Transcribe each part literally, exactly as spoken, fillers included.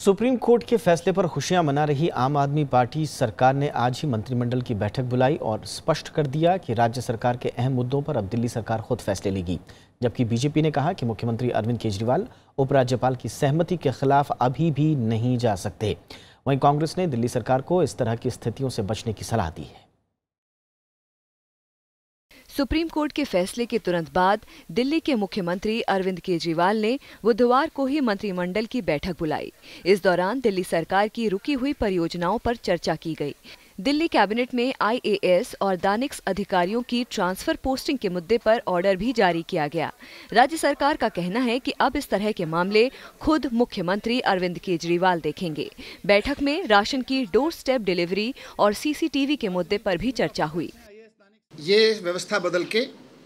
Supreme court के फैसले पर खुशियां मना रही आम आदमी पार्टी सरकार ने आज ही मंत्रिमंडल की बैठक बुलाई और स्पष्ट कर दिया कि राज्य सरकार के अहम मुद्दों पर अब दिल्ली सरकार खुद फैसले लेगी। जबकि बीजेपी ने कहा कि मुख्यमंत्री अरविंद केजरीवाल उपराज्यपाल की सहमति के खिलाफ अभी भी नहीं जा सकते। वहीं कांग्रेस ने दिल्ली सरकार को इस तरह की स्थितियों से बचने की सलाह दी है। सुप्रीम कोर्ट के फैसले के तुरंत बाद दिल्ली के मुख्यमंत्री अरविंद केजरीवाल ने बुधवार को ही मंत्रिमंडल की बैठक बुलाई। इस दौरान दिल्ली सरकार की रुकी हुई परियोजनाओं पर चर्चा की गई। दिल्ली कैबिनेट में आई ए एस और दानिक्स अधिकारियों की ट्रांसफर पोस्टिंग के मुद्दे पर ऑर्डर भी जारी किया गया। राज्य सरकार का कहना है कि अब इस तरह के मामले खुद मुख्यमंत्री अरविंद केजरीवाल देखेंगे। बैठक में राशन की डोर स्टेप डिलीवरी और सी सी टी वी के मुद्दे पर भी चर्चा हुई। ये व्यवस्था बदल के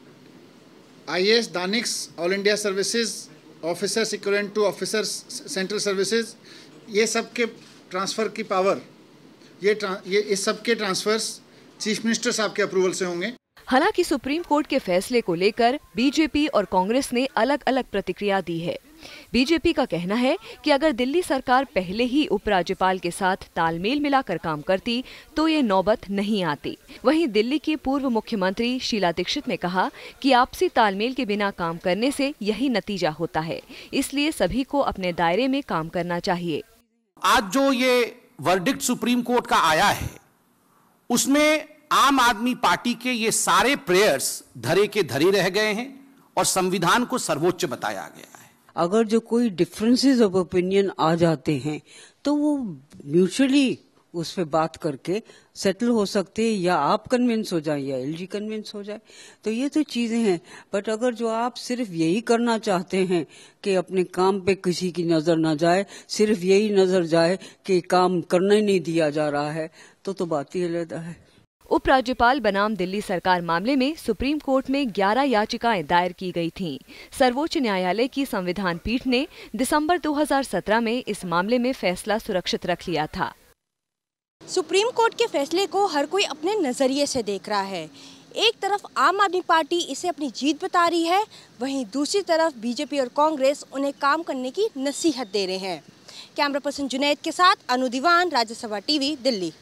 I A S, DANICS, all India services, officers equivalent to officers central services, ये सब के ट्रांसफ़र की पावर, ये ये इस सब के ट्रांसफर्स चीफ मिनिस्टर साहब के अप्रूवल से होंगे। हालांकि सुप्रीम कोर्ट के फैसले को लेकर बीजेपी और कांग्रेस ने अलग अलग प्रतिक्रिया दी है। बीजेपी का कहना है कि अगर दिल्ली सरकार पहले ही उपराज्यपाल के साथ तालमेल मिलाकर काम करती तो ये नौबत नहीं आती। वहीं दिल्ली की पूर्व मुख्यमंत्री शीला दीक्षित ने कहा कि आपसी तालमेल के बिना काम करने से यही नतीजा होता है, इसलिए सभी को अपने दायरे में काम करना चाहिए। आज जो ये वर्डिक्ट सुप्रीम कोर्ट का आया है उसमें आम आदमी पार्टी के ये सारे प्रेयर्स धरे के धरे रह गए हैं और संविधान को सर्वोच्च बताया गया है। अगर जो कोई डिफरेंसेस ऑफ ओपिनियन आ जाते हैं तो वो म्यूचुअली उस पे बात करके सेटल हो सकते हैं, या आप कन्विंस हो जाए या एल जी कन्विंस हो जाए। तो ये तो चीजें हैं। बट अगर जो आप सिर्फ यही करना चाहते हैं कि अपने काम पे किसी की नजर ना जाए, सिर्फ यही नजर जाए कि काम करने नहीं दिया जा रहा है, तो तो बात ही अलग है। उपराज्यपाल बनाम दिल्ली सरकार मामले में सुप्रीम कोर्ट में ग्यारह याचिकाएं दायर की गई थीं। सर्वोच्च न्यायालय की संविधान पीठ ने दिसंबर दो हज़ार सत्रह में इस मामले में फैसला सुरक्षित रख लिया था। सुप्रीम कोर्ट के फैसले को हर कोई अपने नजरिए से देख रहा है। एक तरफ आम आदमी पार्टी इसे अपनी जीत बता रही है, वहीं दूसरी तरफ बीजेपी और कांग्रेस उन्हें काम करने की नसीहत दे रहे हैं। कैमरा पर्सन जुनैद के साथ अनु दीवान, राज्यसभा टीवी, दिल्ली।